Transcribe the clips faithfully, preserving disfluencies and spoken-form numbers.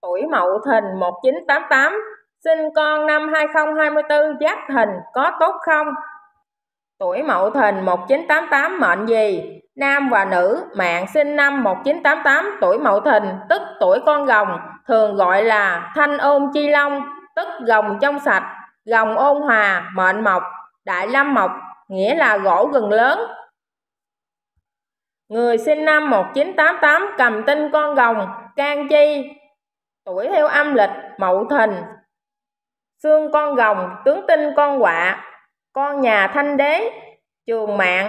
tuổi Mậu Thìn một nghìn chín trăm tám mươi tám, sinh con năm hai không hai tư Giáp Thìn, có tốt không? Tuổi Mậu Thìn một nghìn chín trăm tám mươi tám mệnh gì? Nam và nữ, mạng sinh năm một nghìn chín trăm tám mươi tám, tuổi Mậu Thìn, tức tuổi con rồng, thường gọi là thanh ôn chi long, tức rồng trong sạch, rồng ôn hòa, mệnh mộc, đại lâm mộc, nghĩa là gỗ rừng lớn. Người sinh năm một nghìn chín trăm tám mươi tám cầm tinh con rồng, can chi, tuổi theo âm lịch Mậu Thìn, xương con rồng, tướng tinh con quạ, con nhà thanh đế, trường mạng.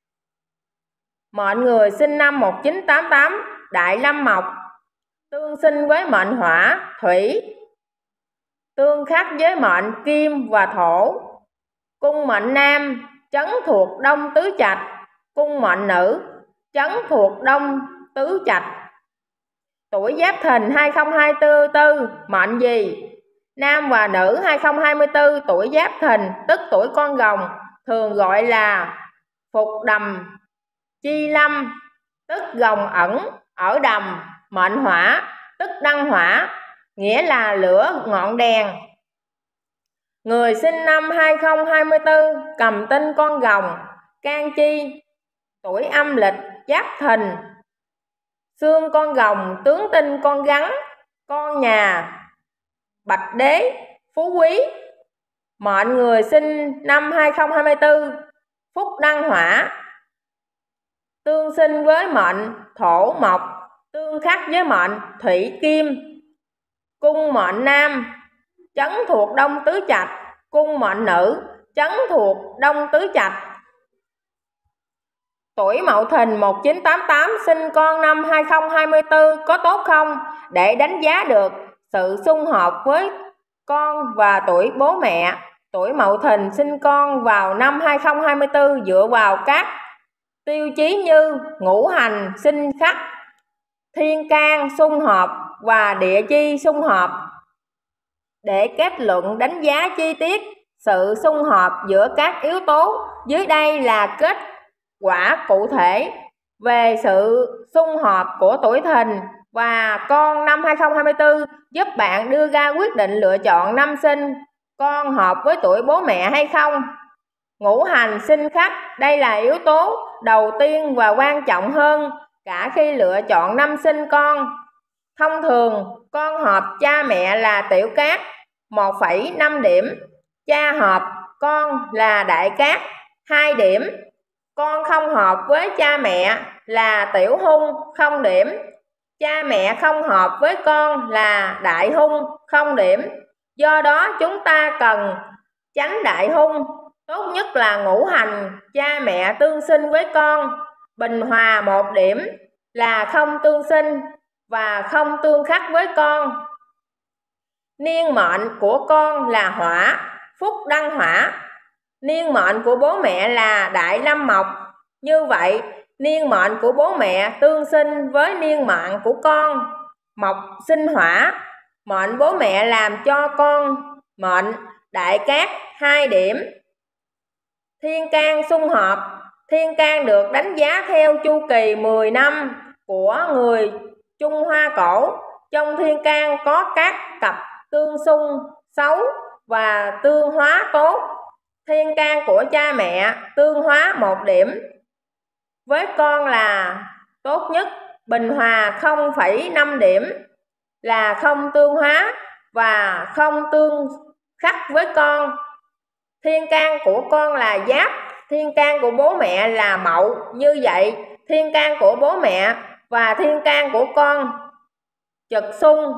Mệnh người sinh năm một nghìn chín trăm tám mươi tám đại lâm mộc, tương sinh với mệnh hỏa, thủy, tương khắc với mệnh kim và thổ. Cung mệnh nam chấn thuộc đông tứ trạch, cung mệnh nữ chấn thuộc đông tứ trạch. Tuổi Giáp Thìn hai không hai tư mệnh gì? Nam và nữ hai không hai tư tuổi Giáp Thìn, tức tuổi con rồng, thường gọi là phục đầm chi lâm, tức rồng ẩn ở đầm, mệnh hỏa, tức đăng hỏa, nghĩa là lửa ngọn đèn. Người sinh năm hai không hai tư cầm tinh con rồng, can chi, tuổi âm lịch Giáp Thìn, xương con rồng, tướng tinh con rắn, con nhà bạch đế, phú quý. Mệnh người sinh năm hai không hai tư phúc đăng hỏa, tương sinh với mệnh thổ mộc, tương khắc với mệnh thủy kim. Cung mệnh nam chấn thuộc đông tứ trạch, cung mệnh nữ chấn thuộc đông tứ trạch. Tuổi Mậu Thìn một nghìn chín trăm tám mươi tám, sinh con năm hai không hai tư, có tốt không? Để đánh giá được sự xung hợp với con và tuổi bố mẹ, tuổi Mậu Thìn sinh con vào năm hai không hai tư dựa vào các tiêu chí như ngũ hành sinh khắc, thiên can xung hợp và địa chi xung hợp. Để kết luận đánh giá chi tiết sự xung hợp giữa các yếu tố, dưới đây là kết quả cụ thể về sự xung hợp của tuổi Thìn và con năm hai không hai tư, giúp bạn đưa ra quyết định lựa chọn năm sinh con hợp với tuổi bố mẹ hay không. Ngũ hành sinh khắc, đây là yếu tố đầu tiên và quan trọng hơn cả khi lựa chọn năm sinh con. Thông thường, con hợp cha mẹ là tiểu cát một phẩy năm điểm, cha hợp con là đại cát hai điểm, con không hợp với cha mẹ là tiểu hung không điểm, cha mẹ không hợp với con là đại hung không điểm. Do đó chúng ta cần tránh đại hung, tốt nhất là ngũ hành cha mẹ tương sinh với con, bình hòa một điểm là không tương sinh và không tương khắc với con. Niên mệnh của con là hỏa, phúc đăng hỏa, niên mệnh của bố mẹ là đại lâm mộc. Như vậy, niên mệnh của bố mẹ tương sinh với niên mệnh của con, mộc sinh hỏa, mệnh bố mẹ làm cho con mệnh đại cát hai điểm. Thiên can xung hợp, thiên can được đánh giá theo chu kỳ mười năm của người Trung Hoa cổ. Trong thiên can có các cặp tương xung xấu và tương hóa tốt. Thiên can của cha mẹ tương hóa một điểm với con là tốt nhất, bình hòa không phẩy năm điểm là không tương hóa và không tương khắc với con. Thiên can của con là Giáp, thiên can của bố mẹ là Mậu. Như vậy, thiên can của bố mẹ và thiên can của con trực xung,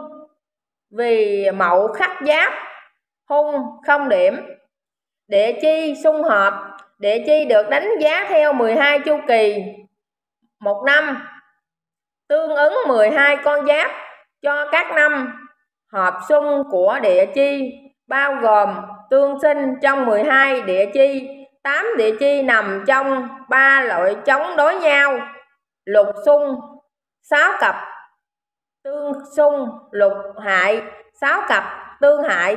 vì Mậu khắc Giáp, hung không điểm. Địa chi xung hợp, địa chi được đánh giá theo mười hai chu kỳ một năm, tương ứng mười hai con giáp cho các năm hợp xung của địa chi, bao gồm tương sinh trong mười hai địa chi, tám địa chi nằm trong ba loại chống đối nhau, lục xung, sáu cặp tương xung, lục hại, sáu cặp tương hại,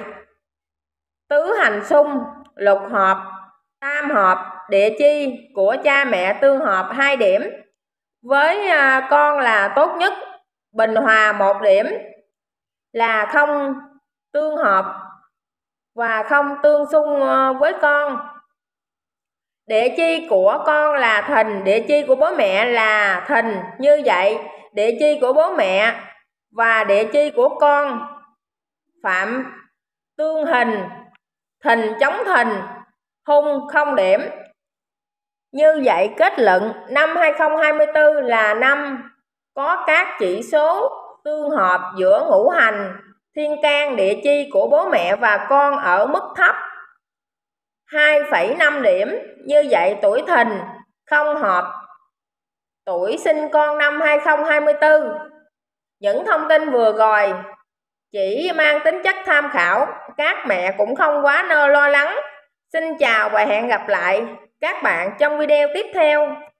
tứ hành xung, lục hợp, tam hợp. Địa chi của cha mẹ tương hợp hai điểm, với con là tốt nhất, bình hòa một điểm là không tương hợp và không tương xung với con. Địa chi của con là thìn, địa chi của bố mẹ là thìn. Như vậy, địa chi của bố mẹ và địa chi của con phạm tương hình, thìn chống thìn, hung không điểm. Như vậy kết luận năm hai không hai tư là năm có các chỉ số tương hợp giữa ngũ hành thiên can địa chi của bố mẹ và con ở mức thấp hai phẩy năm điểm. Như vậy tuổi thìn không hợp tuổi sinh con năm hai không hai tư. Những thông tin vừa rồi chỉ mang tính chất tham khảo, các mẹ cũng không quá nơ lo lắng. Xin chào và hẹn gặp lại các bạn trong video tiếp theo.